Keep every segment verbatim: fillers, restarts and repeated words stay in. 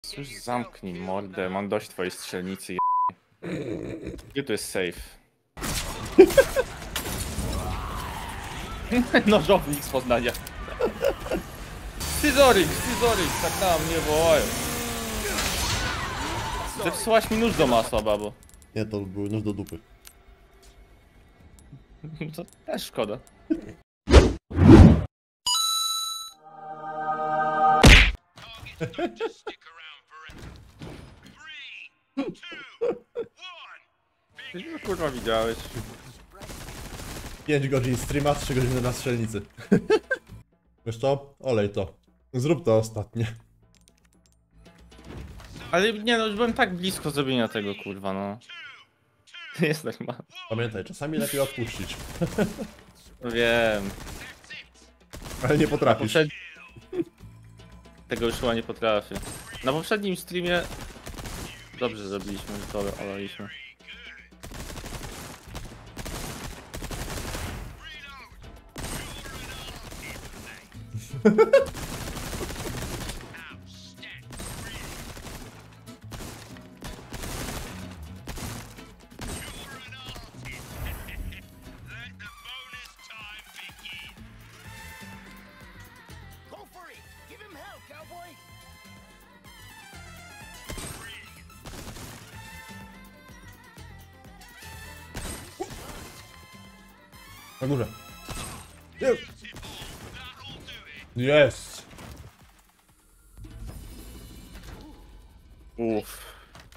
Cóż, zamknij mordę, mam dość twojej strzelnicy. Gdzie tu jest safe? Nożownik z Poznania. Scyzoryk, scyzoryk, tak na mnie wołają. Zepsułaś mi nóż do masła, babo. Nie, to był nóż do dupy. To też szkoda. Ty to kurwa widziałeś. pięć godzin streama, trzy godziny na strzelnicy. Wiesz co? Olej to. Zrób to ostatnie. Ale nie no, już byłem tak blisko zrobienia tego, kurwa, no. Jest tak ma. Pamiętaj, czasami lepiej odpuścić. Wiem. Ale nie potrafisz. Poprzed... Tego już chyba nie potrafię. Na poprzednim streamie... Dobrze zrobiliśmy, że to olaliśmy. Na górze. Jest! Uff.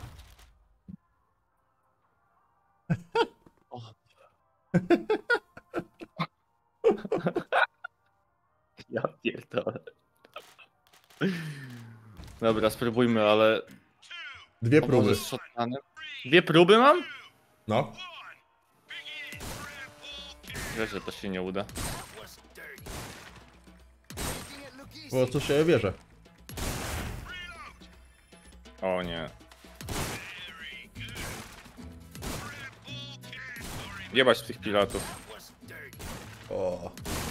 Ja pierdolę. Dobra, spróbujmy, ale... Dwie O, próby. może z shotgunem? Dwie próby mam? No. Wiesz, że to się nie uda. Bo co się wierzę. O nie. Jebać tych piratów. O.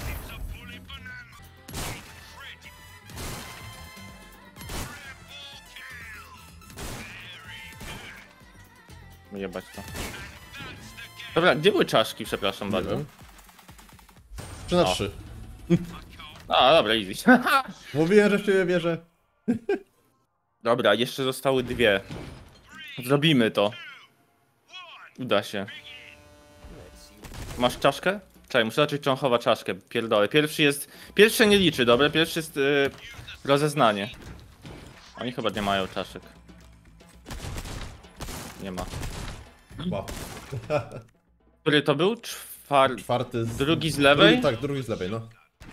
Jebać to. Dobra, gdzie były czaszki, przepraszam bardzo? wiem. trzy na O. trzy. A, dobra, easy. Mówiłem, że w ciebie wierzę. Dobra, jeszcze zostały dwie. Zrobimy to. Uda się. Masz czaszkę? Czekaj, muszę zacząć, czy on chowa czaszkę. Pierdolę. Pierwszy jest... Pierwszy nie liczy, dobra? Pierwszy jest yy, rozeznanie. Oni chyba nie mają czaszek. Nie ma. Wow. Który to był? Czwar... Czwarty z... Drugi z lewej? Drugi, tak, drugi z lewej, no.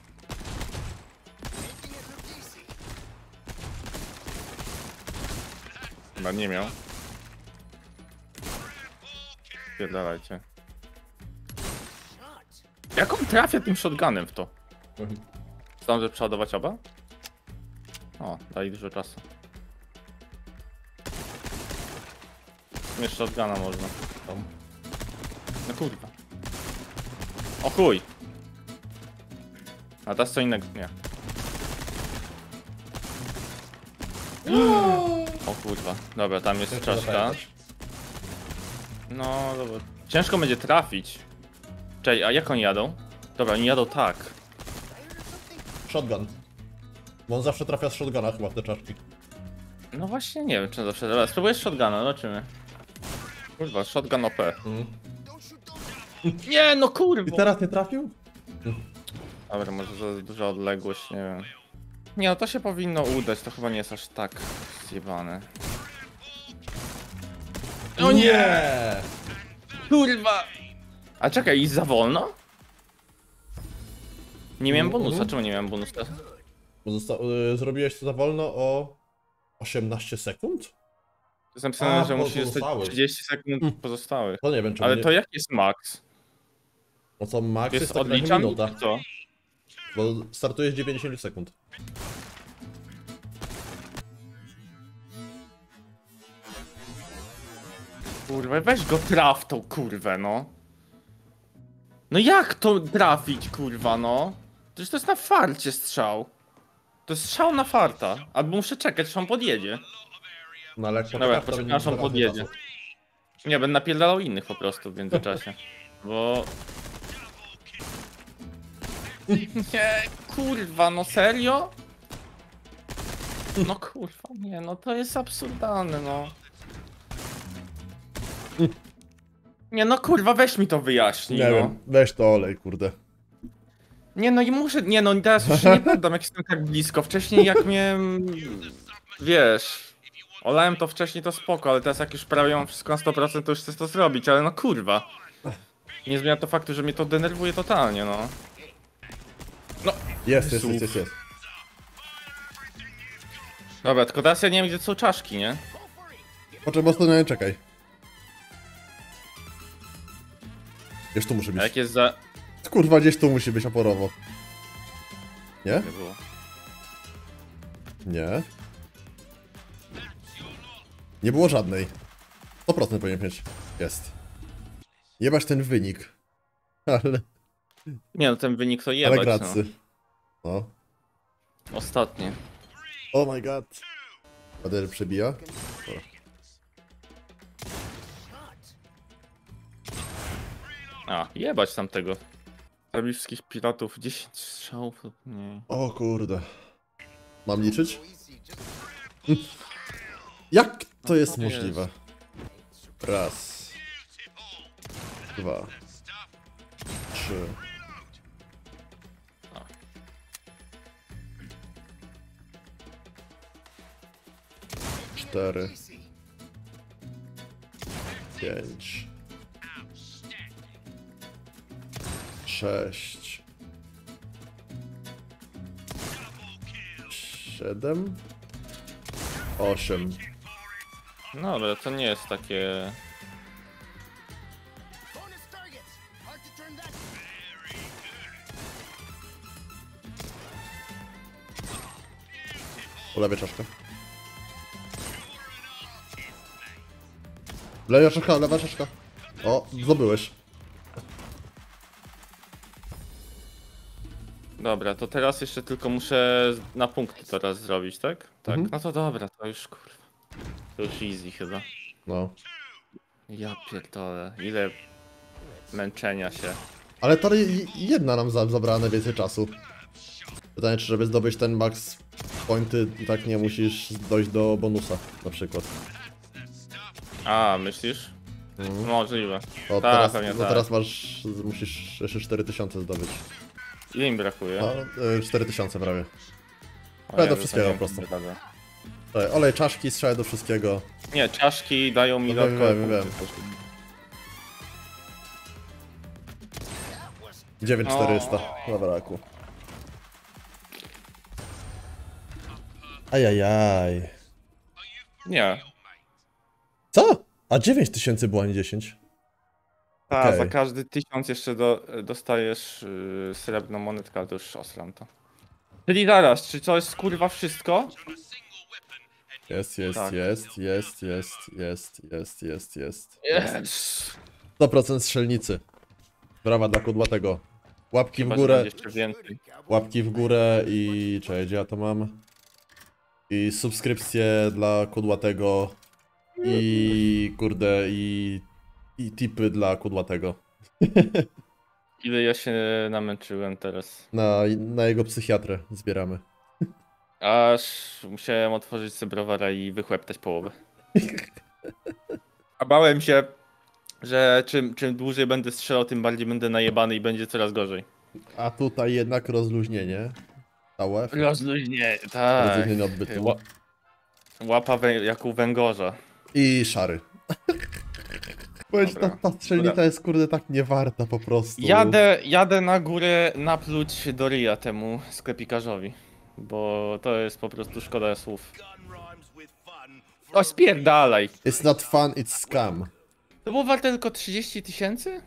Chyba nie miał. Pierdolajcie. Jak on trafia tym shotgunem w to? Zdążę przeładować oba? O, dali dużo czasu. Jeszcze shotguna można. Tam. No kurwa. O chuj! A teraz co innego, nie. O kurwa. Dobra, tam jest czaszka. No dobra. Ciężko będzie trafić. Czekaj, a jak oni jadą? Dobra, oni jadą tak. Shotgun. Bo on zawsze trafia z shotguna chyba w te czaszki. No właśnie nie wiem czy zawsze. Dobra, spróbuję z shotguna, zobaczymy. Kurwa, shotgun O P. Mm. Nie no I kurwa! teraz nie trafił? Dobra, może za duża odległość, nie wiem. Nie no, to się powinno udać, to chyba nie jest aż tak zjebane. O nie! Kurwa! A czekaj, i za wolno? Nie miałem bonusa, czemu nie miałem bonusa? Bo zosta- y, zrobiłeś to za wolno o osiemnaście sekund? To jest napisane, A, że musi zostać pozostałych. trzydzieści sekund Hmm. pozostałych. To nie wiem czemu Ale nie... to jaki jest max? No co, max jest, Jest tak na odliczam? minuta. Co? Bo startuje z dziewięćdziesiąt sekund. Kurwa, weź go traf tą kurwę, no. No jak to trafić, kurwa, no? Przecież to jest na farcie strzał. To jest strzał na farta. Albo muszę czekać, aż on podjedzie. No ale jak Dobra, poczekasz, to przepraszam, będzie podjedzie. czasu. Nie, będę napierdalał innych po prostu w międzyczasie. Bo... Nie, kurwa, no serio? No kurwa, nie, no to jest absurdalne, no. Nie, no kurwa, weź mi to wyjaśnij, Nie no. wiem, weź to olej, kurde. Nie, no i muszę, nie no, teraz już się nie poddam, jak jestem tak blisko. Wcześniej jak miałem, wiesz, olałem to wcześniej, to spoko, ale teraz jak już prawie mam wszystko na sto procent, to już chcę to zrobić, ale no kurwa. Nie zmienia to faktu, że mnie to denerwuje totalnie, no. No, Jest, jest, jest, jest, jest. dobra, tylko teraz ja nie wiem, gdzie są czaszki, nie? Poczekaj, mocno nie czekaj. Gdzieś tu musi A być. jak jest za... Kurwa, gdzieś tu musi być oporowo. Nie? Nie było. Nie. Nie było żadnej. sto procent powinien mieć. Jest. Jebać ten wynik. Ale, Nie no, ten wynik to ale jebać, no. gracy. No. Ostatnie. Oh my god. Bader przebija. O. A, jebać tamtego. Robi wszystkich piratów dziesięć strzałów lub mniej. O kurde. Mam liczyć? Hm. Jak to jest to jest. możliwe? Raz. Dwa. Trzy. A. Cztery. Pięć. Sześć. Siedem. Osiem. No ale to nie jest takie... Po lewej czaszka. Lewa czaszka, lewa czaszka. O, zdobyłeś. Dobra, to teraz jeszcze tylko muszę na punkty teraz zrobić, tak? Tak, Mhm. no to dobra, to już kurwa. To już easy chyba. No. Ja pierdolę, ile męczenia się. Ale to i- jedna nam za- zabrała najwięcej czasu. Pytanie, czy żeby zdobyć ten max pointy, i tak nie musisz dojść do bonusa, na przykład. A, myślisz? Mhm. Możliwe. O, Tak, teraz, pewnie no tak. teraz masz, musisz jeszcze cztery tysiące zdobyć. Ile mi brakuje? No, y, cztery tysiące prawie. O do Jezu, to wszystkiego nie po prostu. wiem, radę. Czekaj, olej czaszki, strzelaj do wszystkiego. Nie, czaszki dają mi No wiem, dodatkowe wiem, punkty. dziewięć tysięcy czterysta. Zabrakło. Ajajaj. Nie. Co? A dziewięć tysięcy było, a nie dziesięć. Tak, Okej. za każdy tysiąc jeszcze do, dostajesz yy, srebrną monetkę, ale to już osram to. Czyli zaraz, czy to jest kurwa wszystko? Jest, jest, Tak. jest, jest, jest, jest, jest, jest, jest. Yes. sto procent strzelnicy. Brawa dla kudłatego. Łapki w Chyba, że górę, będzie jeszcze więcej. łapki w górę i... Czekaj, gdzie ja to mam? I subskrypcje dla kudłatego. I... kurde, i... I tipy dla kudłatego. Ile ja się namęczyłem teraz. Na, na jego psychiatrę zbieramy. Aż musiałem otworzyć sobie browara i wychłeptać połowę. A bałem się, że czym, czym dłużej będę strzelał, tym bardziej będę najebany i będzie coraz gorzej. A tutaj jednak rozluźnienie. Całe. Rozluźnie, tak. Rozluźnienie odbytu. Ła łapa wę jak u węgorza. I szary. Powiedz, ta, Dobra. ta strzelnica jest kurde tak niewarta po prostu. Jadę, jadę na górę napluć do ryja temu sklepikarzowi. Bo to jest po prostu szkoda słów. O, spierdalaj! It's not fun, it's scam. To było warte tylko trzydzieści tysięcy?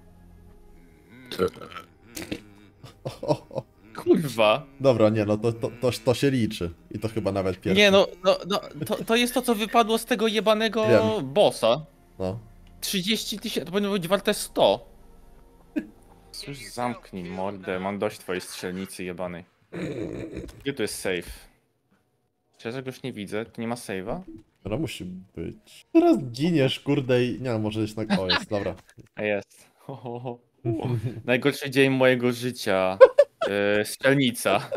O, o. Kurwa. Dobra, nie no, to, to, to, to się liczy. I to chyba nawet pierwszy. Nie no, no, no to, to jest to, co wypadło z tego jebanego Wiem. bossa. No. trzydzieści tysięcy, to powinno być warte sto. Cóż, zamknij mordę, mam dość twojej strzelnicy jebanej. Gdzie tu jest save? Szczerze go już nie widzę, tu nie ma save'a? No musi być. Teraz giniesz, kurde, i... Nie, może jest na... O, jest, dobra. A jest. Ho, ho, ho. Najgorszy dzień mojego życia. Yy, strzelnica.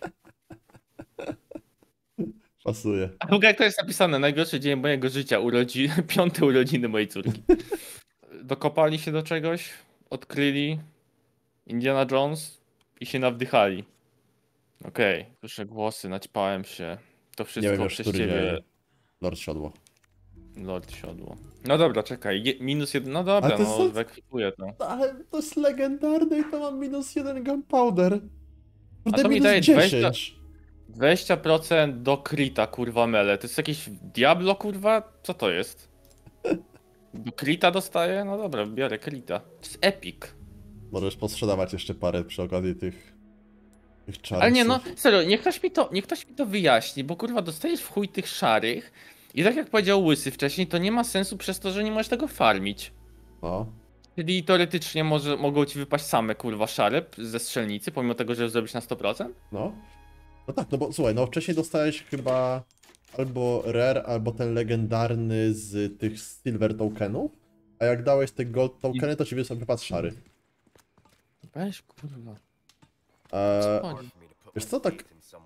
Pasuje. A w ogóle jak to jest napisane? Najgorszy dzień mojego życia. Urodzi... Piąte urodziny mojej córki. Dokopali się do czegoś, odkryli Indiana Jones i się nawdychali. Okej, okay. Słyszę głosy, naćpałem się. To Nie wszystko wiem już, przez który ciebie, dzieje. Lord Siodło. Lord Siodło. No dobra, czekaj. Je, minus jeden. No dobra, Ale to no jest- wyekwipuję to. Ale to jest legendarne i to mam minus jeden gunpowder. A Kurde, to mi minus daje dziesięć. dwadzieścia procent do krita, kurwa mele. To jest jakieś Diablo, kurwa? Co to jest? Do krita dostaję? No dobra, biorę krita. To jest epic. Możesz posprzedawać jeszcze parę przy okazji tych... tych czarów. Ale nie, no serio, niech ktoś mi to, niech ktoś mi to wyjaśni, bo kurwa dostajesz w chuj tych szarych i tak jak powiedział Łysy wcześniej, to nie ma sensu przez to, że nie możesz tego farmić. No. Czyli teoretycznie może, mogą ci wypaść same kurwa szare ze strzelnicy, pomimo tego, że już zrobisz na sto procent? No. No tak, no bo słuchaj, no wcześniej dostałeś chyba albo rare, albo ten legendarny z tych silver tokenów, a jak dałeś te gold tokeny, to ci wypadł szary. Weź kurwa. Eee, Co chodzi? wiesz co, tak...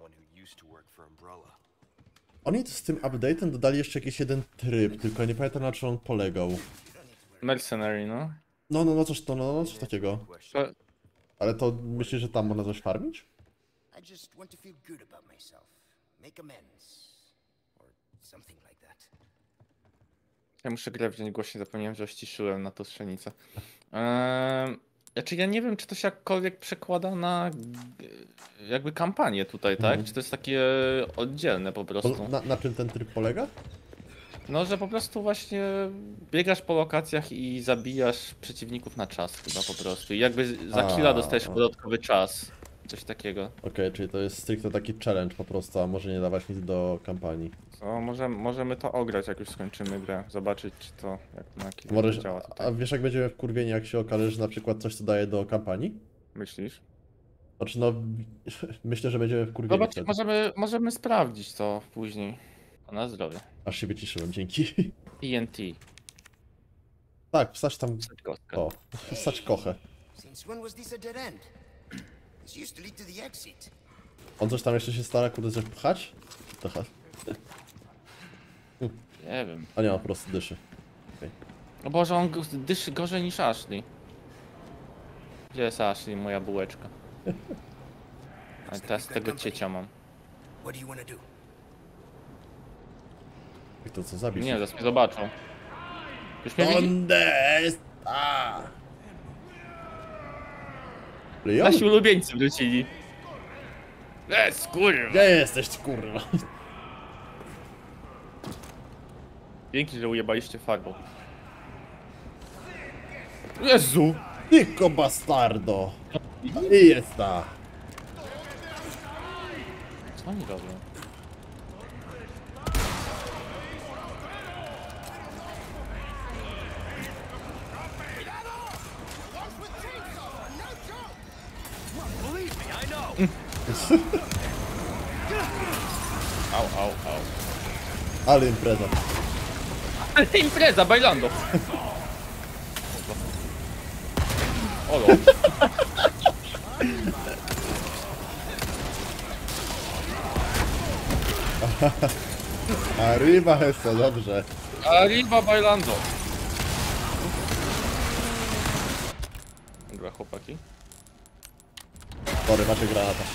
Oni z tym update'em dodali jeszcze jakiś jeden tryb, tylko nie pamiętam na czym on polegał. Mercenary, no. No, no, no, coś, to, no, no, coś takiego. To, Ale to myślisz, że tam można coś farmić? I just want to feel good about myself. Make amends. Or something like that. ja muszę grę wziąć głośniej, zapomniałem, że ściszyłem na to strzelnicę. Eee, znaczy ja nie wiem, czy to się jakkolwiek przekłada na g- jakby kampanię tutaj, tak? Mhm. Czy to jest takie oddzielne po prostu? Bo Na, na czym ten tryb polega? No, że po prostu właśnie biegasz po lokacjach i zabijasz przeciwników na czas chyba po prostu. I jakby za A, killa dostajesz a. dodatkowy czas. Coś takiego. Okej, czyli to jest stricte taki challenge po prostu, a może nie dawać nic do kampanii. Co, możemy, możemy to ograć, jak już skończymy grę. Zobaczyć, czy to jak to na kilka Możesz, działa a tutaj. wiesz jak będziemy wkurwieni, jak się okaże, że na przykład coś co daje do kampanii? Myślisz? Znaczy no, myślę, że będziemy wkurwieni Zobacz, wtedy. możemy, możemy sprawdzić to później. O, na zdrowie. Aż się wyciszyłem, dzięki. T N T. Tak, wstać tam, Kostka. o, wstać kochę. Since when was this a dead end? This used to lead to the exit. On coś tam jeszcze się stara, kurde, coś pchać? Trochę. Nie wiem. A nie, on po prostu dyszy. No Boże, on g- dyszy gorzej niż Ashley. Gdzie jest Ashley, moja bułeczka? Ale teraz tego ciecia mam. What do you want to do? I to co, zabić? Nie, zaraz mnie zobaczą. Już mnie widzi? Donde está? Leon? Nasi ulubieńcy wrócili. Es, kurwa. Gdzie jesteś, kurwa? Dzięki, że ujebaliście farbą. Jezu! Tyko bastardo! I jest ta. Co oni robią? Au, au, au. Ale impreza. Ale impreza, bailando! Olo. Arriba eso, dobrze. Arriba bailando. Dobra, chłopaki. Sorry, macie granata.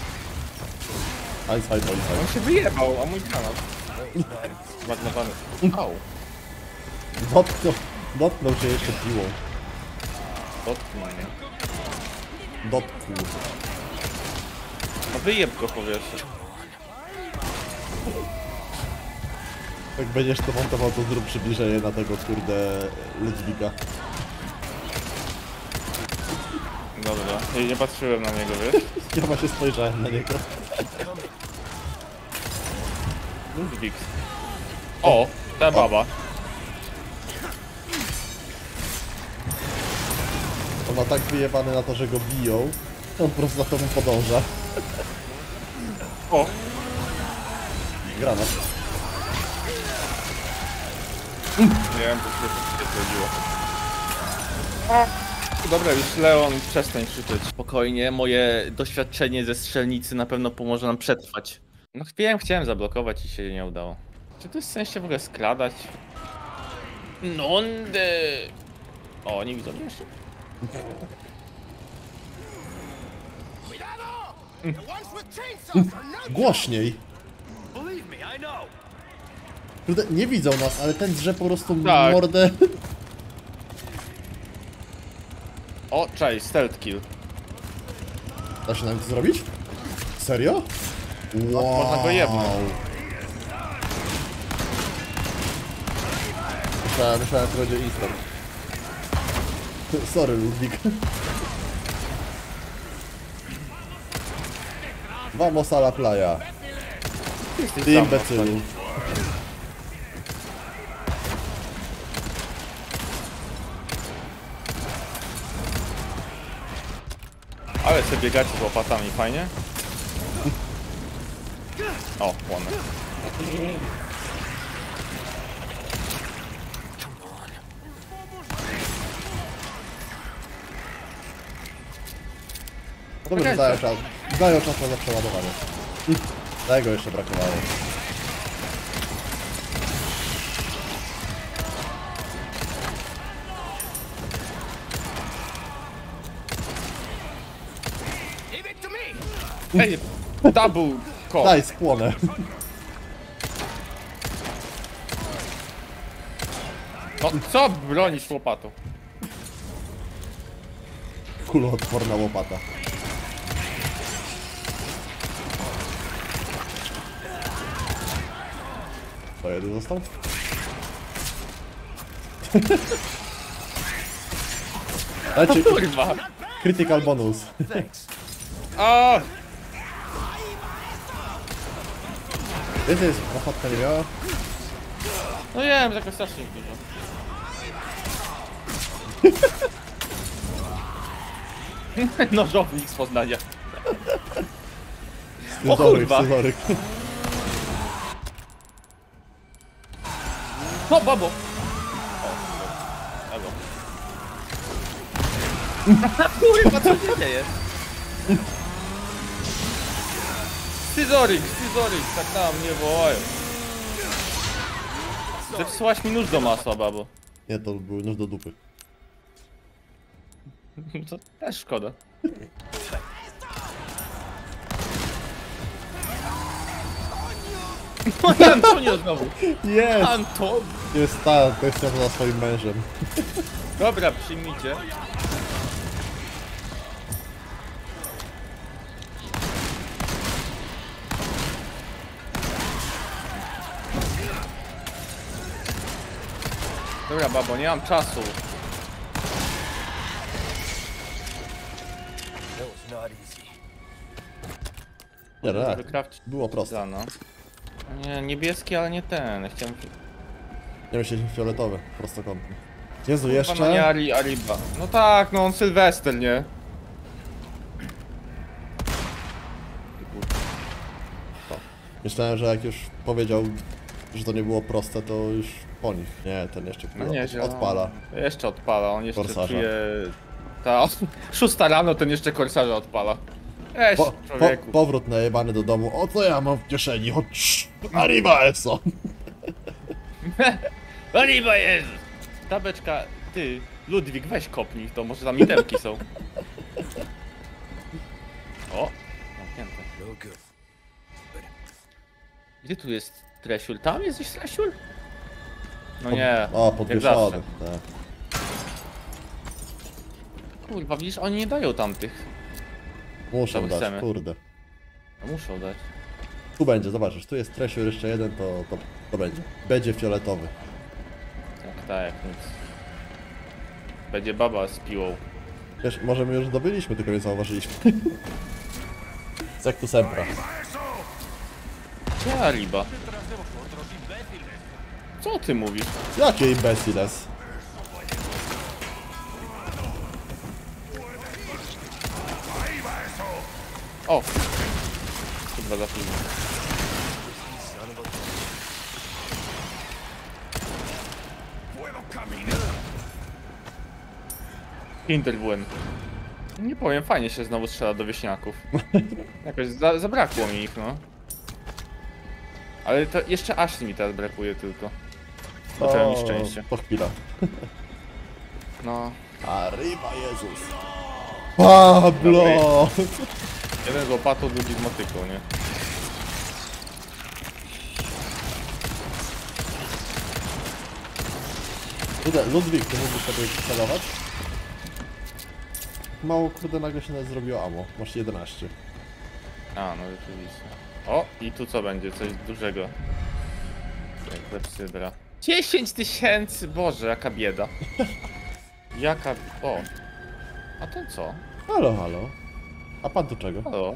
Eins, eins, eins, On eins. się wyjebał, a mój granat. Zmarnowany. Au. Dotknął, dotknął się jeszcze piłą. Dotknął mnie. Dotknął. No wyjeb go powietrze. Jak będziesz to montował, to zrób przybliżenie na tego kurde Ludwika. Dobra, ja nie patrzyłem na niego, wiesz? Ja właśnie spojrzałem na niego. Ludwik. O, ta baba. On ma tak wyjebany na to, że go biją. On po prostu za tobą podąża. O, Granat. Nie wiem, co się to zrobiło. Dobra, już Leon, przestań krzyczeć. Spokojnie, moje doświadczenie ze strzelnicy na pewno pomoże nam przetrwać. No wiem, chciałem zablokować i się nie udało. Czy to jest w sensie w ogóle skradać? Nonde! O, nie widzą mnie jeszcze? Głośniej. Kurde, nie widzą nas, ale ten drze po prostu Tak. mordę. O, cześć, stealth kill. Da się nam to zrobić? Serio? Wow. Można go jebnąć. Myślałem, myślałem, że to będzie instant. Sorry, Ludwik. Vamos a la playa. Jesteś Ty za imbecylu. mocno. Ale sobie biegacie z łopatami, fajnie? O, płonę. Dobrze, że dają czas. Dają czas na przeładowanie. Tego jeszcze brakowało. Ej, double call. Daj, spłonę. No co bronisz łopatą? Kuloodporna łopata. To jeden został? Dajcie Kurwa. critical bonus. A, Wiecie, jest łopatka nie miała? no nie wiem, że jakoś strasznie dużo. Nożownik z Poznania. O Scyzoryk, kurwa. scyzoryk. No babo! O, albo. Kurwa, co się dzieje? Scyzoryk, scyzoryk, tak na mnie wołają. Zepsułaś mi nóż do masła, babo. Nie, to był nóż do dupy. To też szkoda. No Antonio znowu! Jest! Anton! Jest ta kwestia za swoim mężem. Dobra, przyjmijcie. Dobra, babo, nie mam czasu. That was not easy. Nie, tak. Wykrafcić Było proste. plano. Nie, niebieski, ale nie ten. Chciałem... Nie myśleliśmy fioletowy, prostokątny. Jezu, No nie jeszcze? Ari, Ariba. No tak, no on Sylwester, nie? Myślałem, że jak już powiedział, że to nie było proste, to już po nich. Nie, ten jeszcze No od, nie, odpala. Jeszcze odpala, on jeszcze Korsarza. czuje... Ta szósta rano, ten jeszcze korsarza odpala. Eś, Po, po, człowieku. powrót najebany do domu. O, co ja mam w kieszeni? Chodź, arriba eso! Ariba jest! Ta beczka, ty, Ludwik, weź kopnij to, może tam itemki są. O, zamknięte. No good. Gdzie tu jest Tresiul? Tam jest gdzieś Tresiul? No nie, O, jak podwieszony. zawsze. Tak. Kurwa, widzisz, oni nie dają tamtych. Muszą To dać, chcemy. kurde. No muszą dać. Tu będzie, zobaczysz, tu jest Tresior jeszcze jeden, to, to, to będzie. Będzie fioletowy. Tak, tak, nic. Będzie baba z piłą. Wiesz, może my już zdobyliśmy, tylko nie zauważyliśmy. Sektu Sempra. Gdzie Ariba? Co ty mówisz? Jakie imbeciles? O! Chyba za chwilę. Hinterwuen. Nie powiem, fajnie się znowu strzela do wieśniaków. Jakoś za, zabrakło mi ich, no. Ale to jeszcze Ashley mi teraz brakuje tylko. Zacząłem mi szczęście. To chwila. No. Arriba Jezus. Pablo! Jeden z łopatą, drugi z motyką, nie? Kurde, Ludwik, ty mógłbyś sobie celować? Mało, kurde, nagle się nawet zrobiło ammo. Masz jedenaście. A, no rzeczywiście. O, i tu co będzie? Coś dużego. Jak klepsydra. dziesięć tysięcy! Boże, jaka bieda. Jaka... O. A ten co? Halo, halo. A pan do czego? Halo.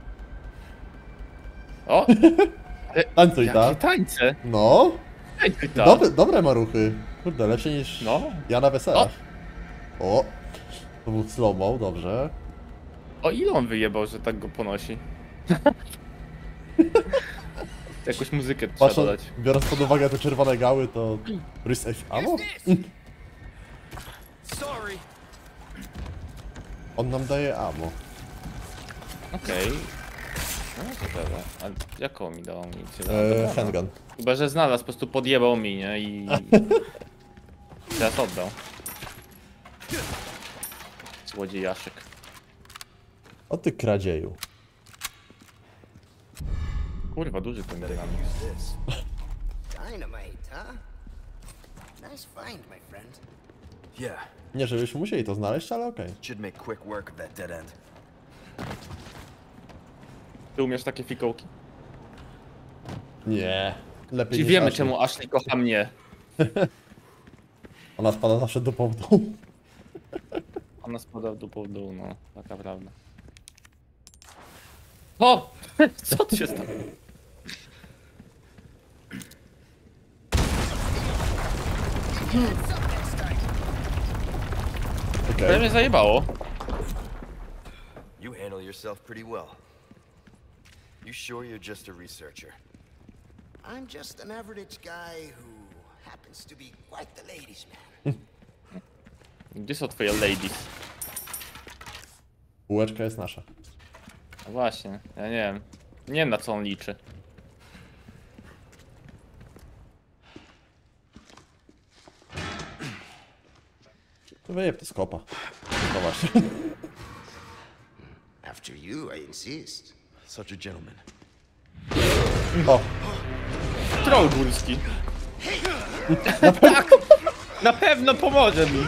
O! Tańcuj Jakie ta. tańce! No. Tańcuj ta! Dobre, dobre maruchy. Kurde, lepsze niż No. ja na weselach. O. To był slow-mo, dobrze. O, ile on wyjebał, że tak go ponosi? Jakąś muzykę trzeba Patrząc, dodać. biorąc pod uwagę te czerwone gały, to... Risk ammo? Sorry. On nam daje ammo. Okej. No to dobra. A jaką mi dał amunicję? Eee, handgun. Chyba, że znalazł, po prostu podjebał mi, nie? I... Teraz oddał. Złodziejaszek. O ty kradzieju. Kurwa, duży ten dynamik. This. Dynamite, huh? Nice find, my friend. Yeah, Nie, żebyśmy musieli to znaleźć, ale okej. should make quick work of that dead end. Ty umiesz takie fikołki? Nie. Lepiej Czyli niż wiemy, Ashley. czemu Ashley kocha mnie. Ona spada zawsze do powodu. Ona spada w dupą w dół, no. Taka prawda. O! Co tu się stało? Okej. To mnie zajebało. You handle yourself pretty well. You sure you're just a researcher? I'm just an average guy who happens to be quite the ladies' man. Gdzie są twoje ladies? Półeczka jest nasza. No właśnie, ja nie wiem. Nie wiem, na co on liczy. To wyjeb to skopa. No właśnie. After you, I insist. Such a gentleman. O, Troll górski. Tak! Na pewno pomoże mi.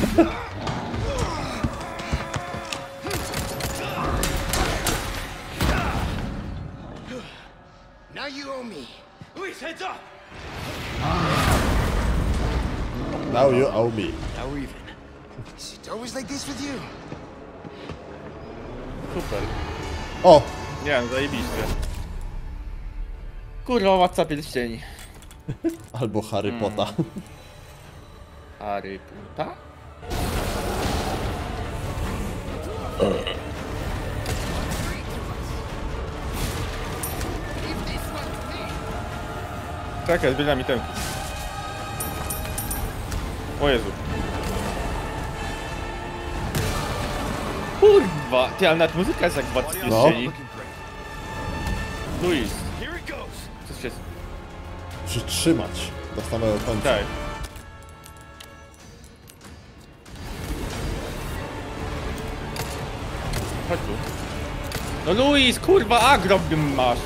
Now you owe me. Luis, heads up! now you owe me. Now we're even. Is it always like this with you? Super. O, Nie wiem, zajebiście. Kurwa, władca pierścieni. albo Harry Potter. Harry Potter? Czekaj, zbierz mi tęki. O Jezu. Kurwa, ty, ale nawet muzyka jest jak w władcy No. pierścieni. Looking great. Luis, Here it goes! co się... Przytrzymać do samego końca. Tak. Chodź tu. No Luis, kurwa, agro masz.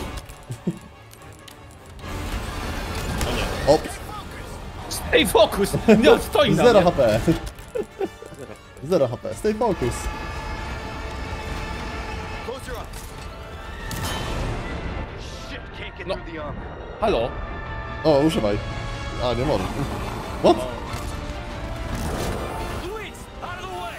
O, Ej, fokus! Nie, stoi na zero mnie. H P. Zero H P. Stay focus. Closer up! Shit, can't get No. through the armor. Halo? O, używaj. A, nie może. What? Luis, out of the way!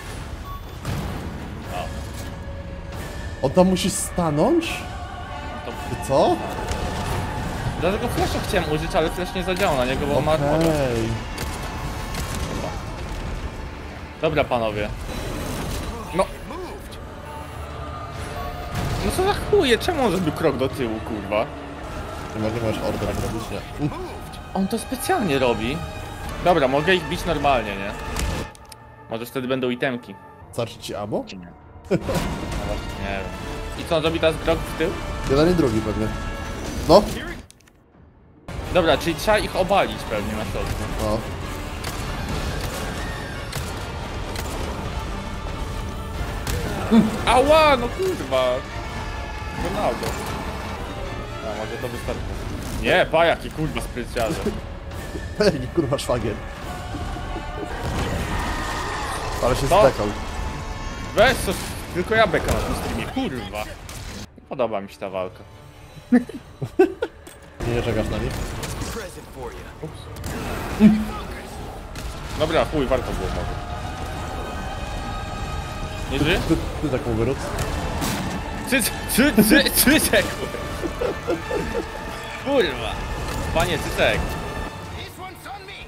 On tam musi stanąć? To... Ty co? Dlatego flasha chciałem użyć, ale flash nie zadziałał na niego, bo ma Okej. armorę. Dobra, panowie. No. No co za chuje, czemu on zrobił krok do tyłu, kurwa? Nie ma- nie możesz order robić, nie. On to specjalnie robi. Dobra, mogę ich bić normalnie, nie? Może wtedy będą itemki. Starczy ci ammo? Czy nie? No właśnie, nie wiem. I co, on robi teraz krok w tył? Jeden i drugi pewnie. No. Dobra, czyli trzeba ich obalić pewnie na środku. No. Ała, no kurwa! Ronaldo. No, może to wystarczy. Nie, pa, jaki kurwa spryciarze. Jaki kurwa szwagier. Ale się To? zdekał. Weź coś, tylko ja beka na tym streamie, kurwa. Nie podoba mi się ta walka. Nie czekasz na nich? Present for you. Dobra, chuj, warto było może. Nie żyje? Ty, ty tak mu wyrósł. Trzy, trzy, trzy, trzy sekund. Kurwa. Panie Cycek. This one's on me!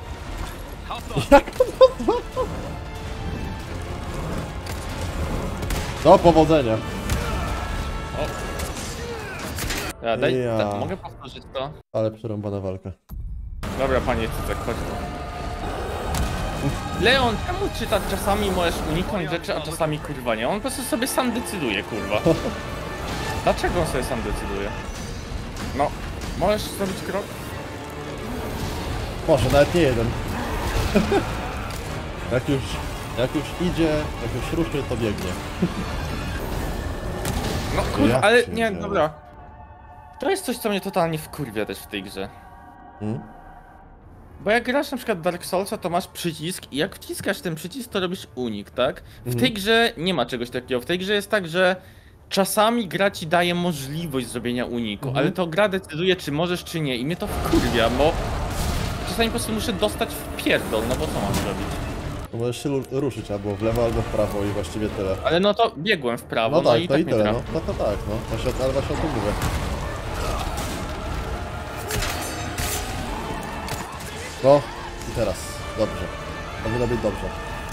Do powodzenia. Ja, daj, Ja. da, mogę powtórzyć to? Ale przerąbana walka. Dobra, panie Cycek, chodź tu. Leon, czemu czy tak czasami możesz uniknąć rzeczy, a czasami kurwa nie? On po prostu sobie sam decyduje, kurwa. Dlaczego on sobie sam decyduje? No, możesz zrobić krok? Może nawet nie jeden. jak już, jak już idzie, jak już ruszy, to biegnie. No kurwa, Ja ale cię nie, biorę. dobra. To jest coś, co mnie totalnie wkurwia też w tej grze. Hmm? Bo jak grasz na przykład Dark Soulsa, to masz przycisk i jak wciskasz ten przycisk, to robisz unik, tak? W Mhm. tej grze nie ma czegoś takiego. W tej grze jest tak, że czasami gra ci daje możliwość zrobienia uniku, Mhm. ale to gra decyduje, czy możesz, czy nie. I mnie to wkurwia, bo czasami po prostu muszę dostać w pierdol, no bo co mam zrobić? No możesz się lu- ruszyć albo w lewo, albo w prawo i właściwie tyle. Ale no to biegłem w prawo, No no, tak, i to tak i mnie tyle, no. trafił. No to tak, no. Właśnie, ale właśnie o tym mówię. No, i teraz. Dobrze. Powinno być dobrze.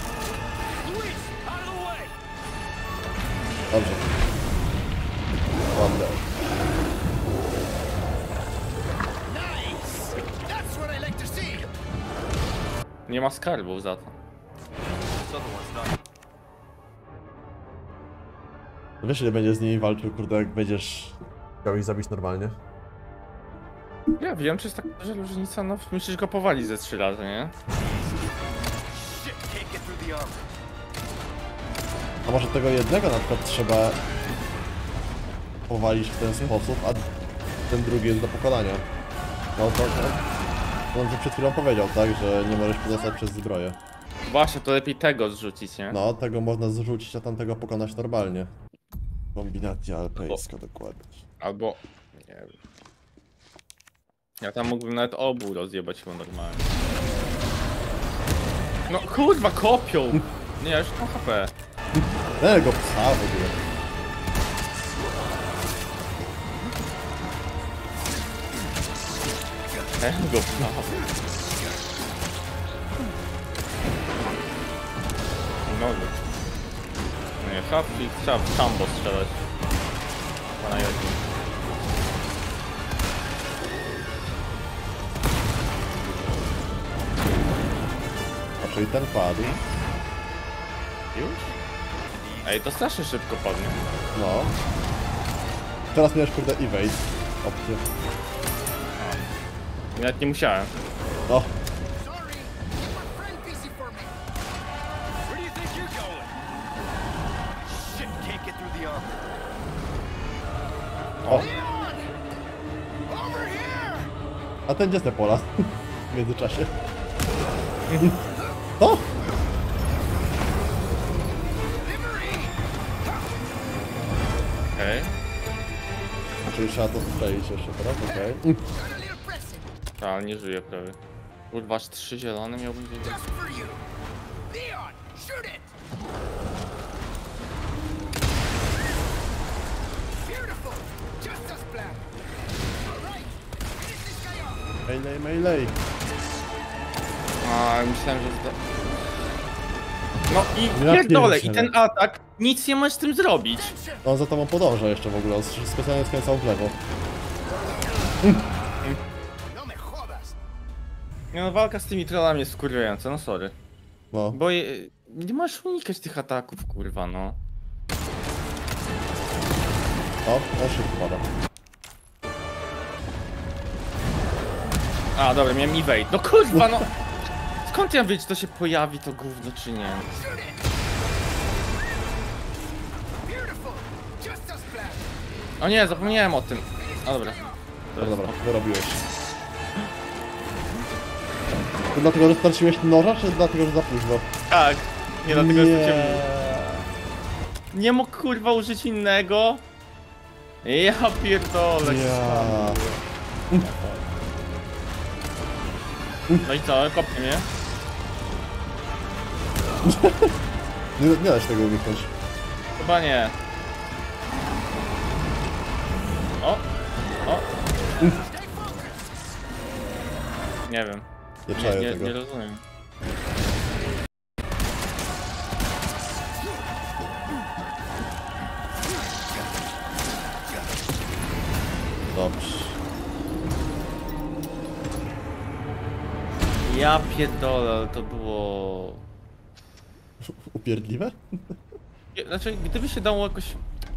Dobrze. Ładnie. Nice! That's what I like to see! Nie ma skarbów za to. This other one's not. Wiesz, ile będzie z nimi walczył, kurde, jak będziesz chciał ich zabić normalnie? Ja wiem, czy jest taka duża różnica, no musisz go powalić ze trzy razy, nie? Shit, can't get through the armor. A może tego jednego na przykład trzeba powalić w ten sposób, a ten drugi jest do pokonania. No to, to on przed chwilą powiedział, tak, że nie możesz pozostać przez zbroję. Właśnie, to lepiej tego zrzucić, nie? No, tego można zrzucić, a tamtego pokonać normalnie. Kombinacja alpejska, dokładnie. Albo... nie wiem. Ja tam mógłbym nawet obu rozjebać chyba normalnie. No kurwa, kopią! Nie, ja już mam H P. Tego psa w ogóle. Tego psa. No nie, trzeba w, trzeba w Chambo strzelać. Pana jednym. A czyli ten padł. Już? Ej, to strasznie szybko padnie. No. Teraz miałeś kurde evade. Opcję. Nawet nie musiałem. No. Sorry! Keep my friend busy for me! Where do you think you're going? Shit, can't get through the armor. O. Leon! Over here! A ten gdzie jest ten pola? W międzyczasie. O! Liberty! Okej. Czyli trzeba to strzelić jeszcze teraz, okej. Got a little present Okay. Ale nie żyje prawie. Kurwa, aż trzy zielone miałbym wiedzieć. just for you! Leon, shoot it! Beautiful! Just as planned! Alright, finish this guy off! Melee, melee. A, myślałem, że... Zda... No i Ja pierdolę, i pierdzielę. ten atak, nic nie możesz z tym zrobić. On za tobą podąża jeszcze w ogóle, on specjalnie skręcał w lewo. No me jodas! Nie no, walka z tymi trollami jest wkurwiająca, no sorry. No. Bo je, nie możesz unikać tych ataków, kurwa, no. O, on się wypada. A, dobra, miałem evade. No kurwa, no! Skąd ja wiem, czy to się pojawi, to gówno, czy nie? Beautiful! Just as planned! O nie, zapomniałem o tym. O dobra. No dobra, wyrobiłeś. To dlatego, że straciłeś noża, czy dlatego, że za późno? Tak. Nie, dlatego Nie. jestem Nie mógł kurwa użyć innego. Ja pierdolę. Ja. No i co, kopnie mnie? Nie, nie da się tego uniknąć. Chyba nie. O! O! Nie wiem. Nie Nie, czaję nie, tego. nie rozumiem. Dobrze. Ja pierdolę, ale to było... Upierdliwe? Nie, Znaczy, gdyby się dało jakoś...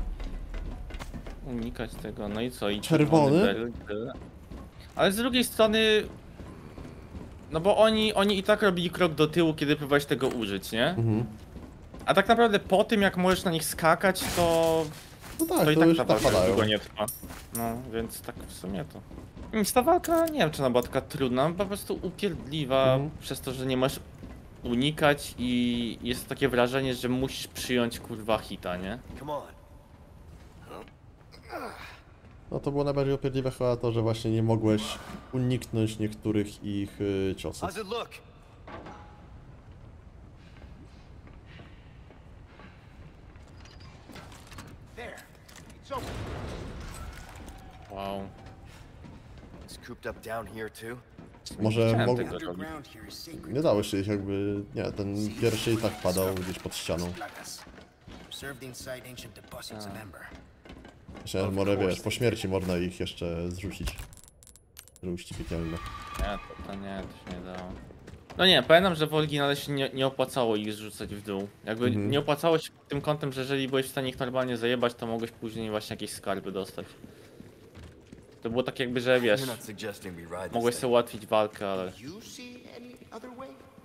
unikać tego, no i co? I Czerwony? beryl, tyle. Ale z drugiej strony... No bo oni, oni i tak robili krok do tyłu, kiedy próbowałeś tego użyć, nie? Mhm. A tak naprawdę po tym, jak możesz na nich skakać, to... No tak, To to, i tak już ta tak walka padają. długo nie trwa. No, więc tak w sumie to... Nic, ta walka, nie wiem czy ona była taka trudna, po prostu upierdliwa Mhm. przez to, że nie możesz unikać i jest takie wrażenie, że musisz przyjąć kurwa hita, nie? Come on. No to było najbardziej upierdliwe chyba to, że właśnie nie mogłeś uniknąć niektórych ich y, ciosów. How's it look? There! It's open! Wow. It's cooped up down here too. Może Chciałem mog... tego robić. Underground here is sacred. Nie dało się ich jakby... Nie, ten pierwszy i tak padał gdzieś pod ścianą. Plagas. Preserved inside ancient deposits of Ember. Myślałem, że może wiesz, po śmierci można ich jeszcze zrzucić. Żółści piekielne. Nie, to, to nie, to się nie dało. No nie, pamiętam, że w oryginale się nie, nie opłacało ich zrzucać w dół. Jakby Mhm. nie opłacało się pod tym kątem, że jeżeli byłeś w stanie ich normalnie zajebać, to mogłeś później właśnie jakieś skarby dostać. To było tak jakby, że wiesz, You're not suggesting we ride this mogłeś thing. sobie ułatwić walkę, ale... You see any other way?